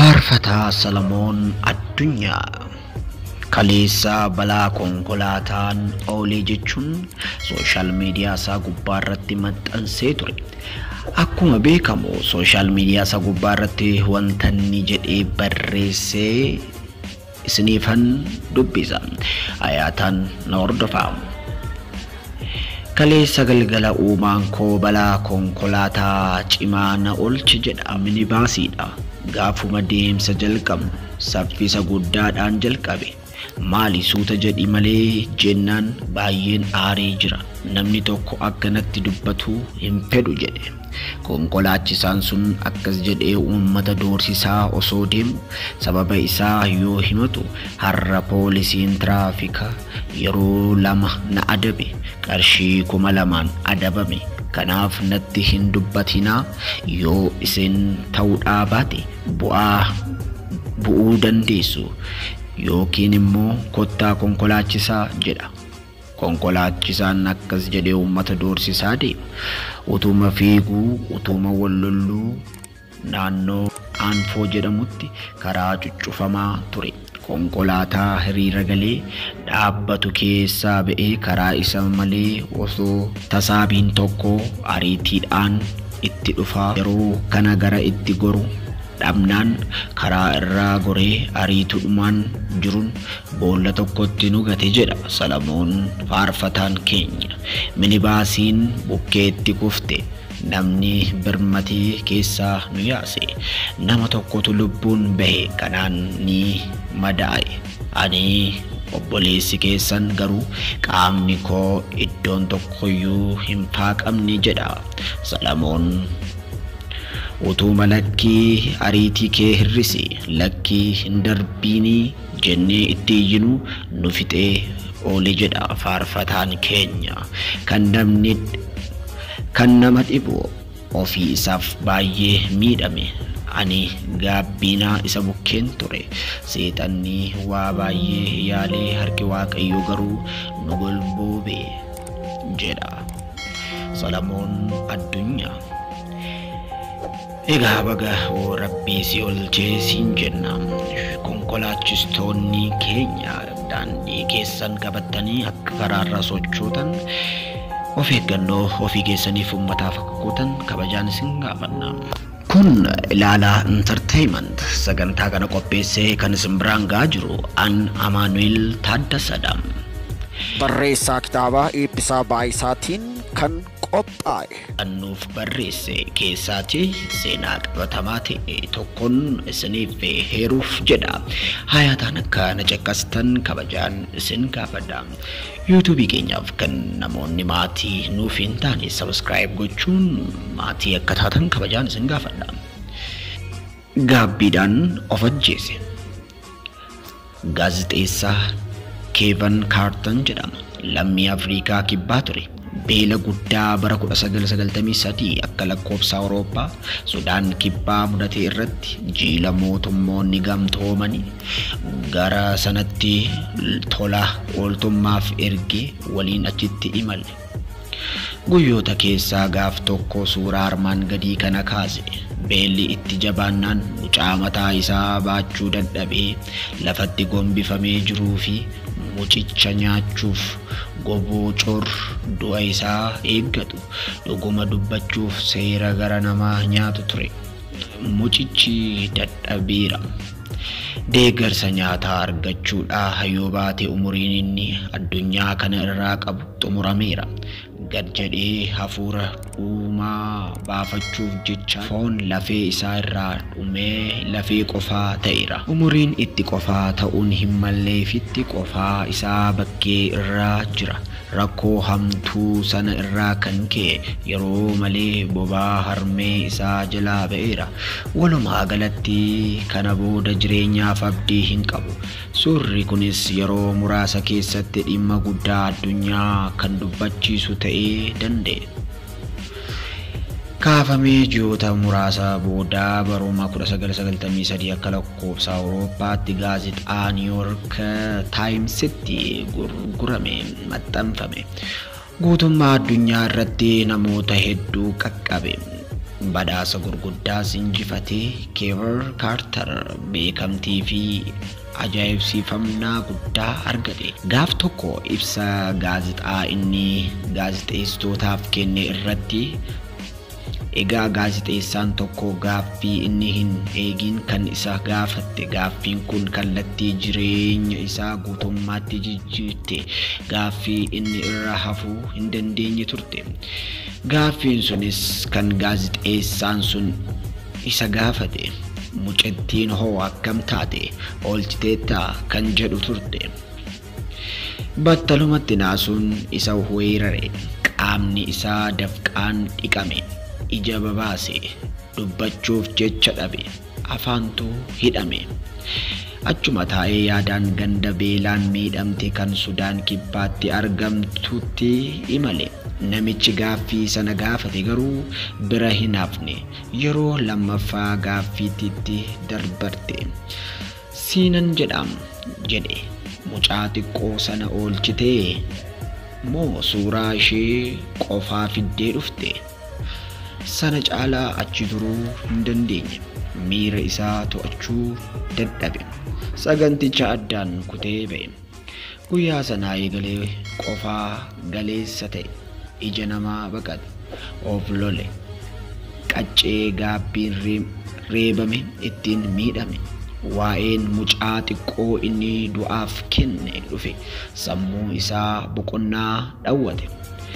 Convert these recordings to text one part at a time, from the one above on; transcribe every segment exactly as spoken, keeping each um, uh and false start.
Faarfataa Salamoon Addunyaa Kaleessa balaa konkolaataan oolee jechuun sooshaal miidiyaa isaa gubbaa irratti maxxansee ture. Akkuma beekamu sooshaal miidiyaa isaa gubbaa irratti wanta inni jedhee barreessee isiniifan dubbisa. Ayaataan na hordofaa. Kaleessa galgala uumaan koo balaa konkolaataa cimaa na oolche jedha minibaasiidha. Gaafuma deemsa jalqabnu saffisa guddaadhaan jalqabe. Maali suuta jedhi malee jennaan baay'een aaree jira. Namni tokko akkanatti dubbatu hin fedhu jedhe. Konkolaachisaan sun akkas jedhee uummata doorsisaa osoo deemu sababa isaa yoo himatu har'a poolisiin tiraafikaa yeroo lama na adabe qarshii kuma lamaan adabame. Kanaaf natti hin dubbatinaa yoo isin ta'uudhaa baate bu'aa bu'uu dandeessu yookiin immoo kottaa konkolaachisaa jedha. Konkolaachisaan akkas jedhee uummata doorsisaa deema. Utuma fiiguu utuma wallolluu naannoo aanfoo jedhamutti karaa cuccufamaa ture. Konkolaataa hiriira galee dhaabbatu keessaa ba'ee karaa isa malee osoo tasaabiin tokko ariitiidhaan itti dhufaa yeroo kana gara itti goru dhabnaan karaa irraa goree ariituudhumaan jiruun boolla tokkotti nu gate jedha Salamoon faarfataan keenya. Minibaasiin bukkeetti kufte. Namni birmatee keessaa nu yaase. Nama tokkotu lubbuun bahe kanaan ni madaa'e. Ani obboleessi keessan garuu qaamni koo iddoon tokkoyyuu hin faaqamne jedha Salamoon. Utuma lakkii ariitii kee hirrisi lakkii hin darbiinii jennee itti iyyinu nu fixee oole jedha faarfataan keenya. Kan namni kan nama dhibu ofii isaaf baay'ee miidhame. Ani gaabbinaa isa bukkeen ture. Seexanni waa baay'ee yaalee harki Waaqayyoo garuu nu golboobe jedha Salamoon Addunyaa. Egaa baga Rabbii si oolchee siin jenna. Konkolaachistoonni keenya daandii keessan qabatanii akka karaarra sochootan of eeggannoo ofii keessaniif uummataaf akka gootan kabajaan isin gaafanna. Kun Ilaalaa Entertainment sagantaa kana qopheessee kan isin biraan gahaa jiru an Amaanuel Taaddasaadha. Barreessaa kitaabaa Eebbisaa Baay'isaatiin kan qophaa'e. Annuuf barreesse keessaati seenaa qabatamaa ta'e tokkoon isiniif heeruuf jedha. Hayaataan akka na caqastan kabajaan isin gaafadha. YouTube keenyaaf kan namoonni maatii nuuf hin taane subscribe gochuun maatii akka taatan kabajaan isin gaafadha. Gaabbiidhaan of ajjeese. Gaazexeessaa Kevin Carton jedhama. Lammii Afrikaa kibbaa ture. Beela guddaa bara kudha sagal sagaltamii sadii akka lakkoofsa Awurooppaa Sudaan kibbaa mudate irratti jiila mootummoonni gamtoomanii gara sanatti tola ooltummaaf ergee waliin achitti imale. Guyyoota keessaa gaaf tokko suuraa armaan gadii kana kaase. Beelli itti jabaannaan mucaa mataa isaa baachuu dadhabee lafatti gombifamee jiruu fi mucicha nyaachuuf goboo cor du'a isaa eeggatu dhuguma dubbachuuf seera gara namaa nyaatu ture. Mucichi dadhabeera. Deeggarsa nyaataa argachuudhaa yoo baate umuriin inni addunyaa kana irraa qabu xumurameera. Gad jedhee hafuura uumaa baafachuuf jecha foon lafee isaa irraa dhumee lafee qofaa ta'eera. Umuriin itti qofaa ta'uun hin malleefitti qofaa isaa bakkee irraa jira. Rakkoo hamtuu sana irraa kan ka'e yeroo malee bobaa harmee isaa jalaa ba'eera. Walumaa galatti kana booda jireenyaaf abdii hin qabu. Suurri kunis yeroo muraasa keessatti dhimma guddaa addunyaa kan dubbachiisu ta'ee danda'e. Kaafamee ji'oota muraasa booda baruma kudha sagal sagaltamii sadii akka lakkoofsa Awurooppaatti gaazexaa New York Timesitti gurgurame maxxanfame. Guutummaa addunyaa irratti namoota hedduu qaqqabe. badhaasa gurguddaas injifatee Keevin Kaartar beekamtii fi ajaa'ibsiifamnaa guddaa argate. Gaaf tokko ibsa gaazexaa inni gaazexeessitootaaf kenne irratti egaa gaazexeessaan tokko gaaffii inni hin eegin kan isa gaafatte gaaffiin kun kallattii jireenya isaa guutummaatti jijjiirte gaaffii inni irra hafuu hin dandeenye turte. Gaaffiin sunis kan gaazexeessaan sun isa gaafate mucattiin hoo akkam taate oolchiteetta kan jedhu turte. Battalumatti naasuun isa weerare qaamni isaa dafqaan dhiqame ija babaase dubbachuuf jecha dhabe afaantu hidhame. Achuma taa'ee yaadaan ganda beelaan miidhamte kan Sudaan kibbaatti argamtutti imale. Namichi gaaffii sana gaafate garuu bira hin hafne. Yeroo lammaffaa gaaffiitti darbarte. Siinan jedham jedhe mucaa xiqqoo sana oolchitee moo suuraa ishee qofaa fiddee dhufte? Sana caalaa achi turuu hin dandeenye. Miira isaa to'achuu dadhabe. Saganticha addaan kutee ba'e. Guyyaa sanaa eegalee qofaa galeessa ta'e. Ija namaa baqate of lole qaccee gaabbiin reebame ittiin miidhame waa'een mucaa xiqqoo inni du'aaf kenne dhufe sammuu isaa boqonnaa dhawwate.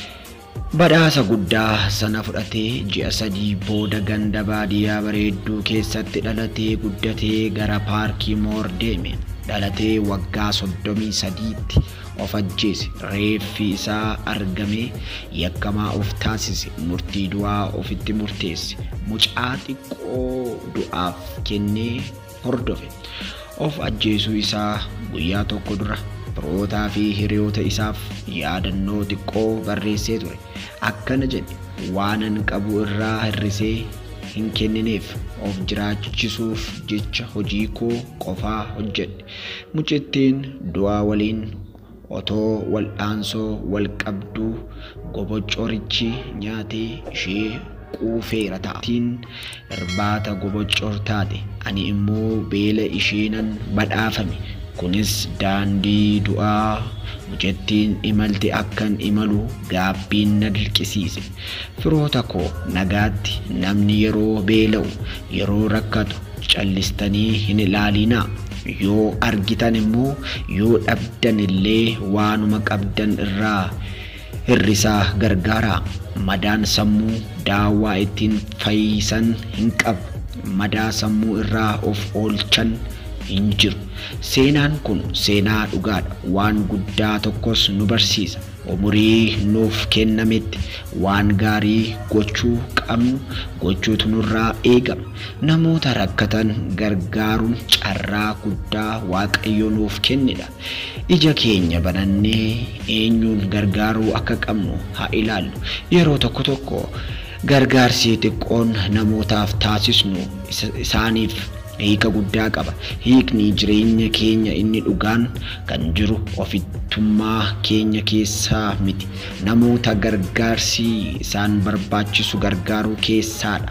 Badhaasa guddaa sana fudhatee ji'a sadii booda ganda baadiyyaa bareedduu keessatti dhalatee guddatee gara paarkii Moor deeme. Dhalatee waggaa soddomii sadiitti of ajjeese. Reeffi isaa argame yakkamaa of taasise. Murtii du'aa ofitti murteesse. Mucaa xiqqoo du'aaf kennee hordofe. Of ajjeesuu isaa guyyaa tokko dura firootaa fi hiriyoota isaaf yaadannoo xiqqoo barreessee ture. Akkana jedhe waanan qabu irraa hirrisee hin kennineef of jiraachisuuf jecha hojii koo qofaa hojjedhe. Mucittiin du'aa waliin otoo wal'aansoo wal qabduu gobocoorichi nyaatee ishee quufeera ta'atiin irbaata gobocoor taate ani immoo beela isheenan badhaafame. Kunis daandii du'aa mucattiin imalte akkan imalu gaabbiin na dirqisiise. Firoota koo nagaatti namni yeroo beela'u yeroo rakkatu callistanii hin ilaalinaa. Yoo argitan immoo yoo dhabdan illee waanuma qabdan irraa hirrisaa gargaaraa. Madaan sammuu daawaa ittiin fayyisan hin qabu. Madaa sammuu irraa of oolchan hin jiru. Seenaan kun seenaa dhugaadha. Waan guddaa tokkos nu barsiisa. Umurii nuuf kennametti waan gaarii gochuu qabnu gochuutu nurraa eegama. Namoota rakkatan gargaaruun carraa guddaa Waaqayyo nuuf kennedha. Ija keenya banannee eenyuun gargaaruu akka qabnu haa ilaallu. Yeroo tokko tokko gargaarsi xiqqoon namootaaf taasisnu isaaniif hiika guddaa qaba. Hiikni jireenya keenya inni dhugaan kan jiru ofittummaa keenya keessaa miti. Namoota gargaarsi isaan barbaachisu gargaaruu keessaadha.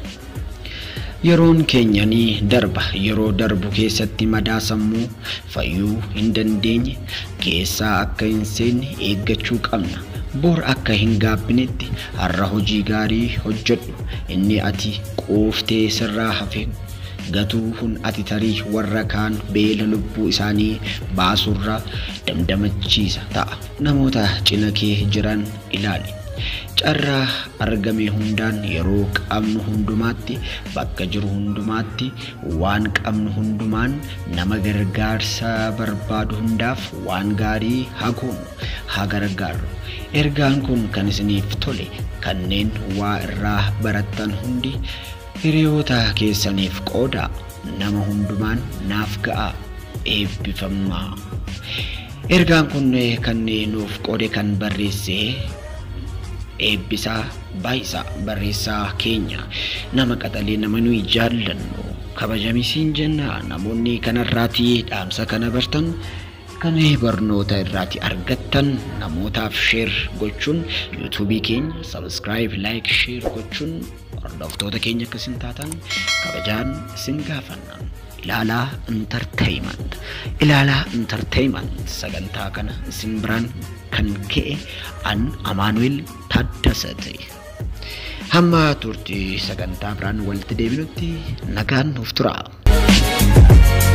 Yeroon keenya ni darba. Yeroo darbu keessatti madaa sammuu fayyuu hin dandeenye keessaa akka hin seenne eeggachuu qabna. Bor akka hin gaabbinetti har'a hojii gaarii hojjedhu. Inni ati quuftee sirraa hafe gatuu hun ati tarii warra kaan beela lubbuu isaanii baasurra damdamachiisa ta'a. Namoota cina kee jiran ilaali. Carraa argame hundaan yeroo qabnu hundumaatti bakka jiru hundumaatti waan qabnu hundumaan nama gargaarsa barbaadu hundaaf waan gaarii haa goonu haa gargaarru. Ergaan kun kan isiniif tole kanneen waa irraa barattan hundi hiriyoota keessaniif qoodaa. Nama hundumaan naaf ga'a eebbifamaa. Ergaan kun kanneen nuuf qoode kan barreesse Eebbisaa Baayisaa barreessaa keenya nama qaxalee nama nuyi jaallannu kabajamisiin jenna. Namoonni kanarraatii dhaamsa kana bartan akka mee barnoota irraati argattan namootaaf share gochuun YouTube keenya subscribe like share gochuun hordoftoota keenya akka isin taatan kabajaan isin gaafanna. Ilaalaa entertainment ilaalaa entertainment sagantaa kana isin biraan kan ka'e an Amaanuel Taddasate. Hamma turtii sagantaa biraan walitti deebinutti nagaan nuuf tura.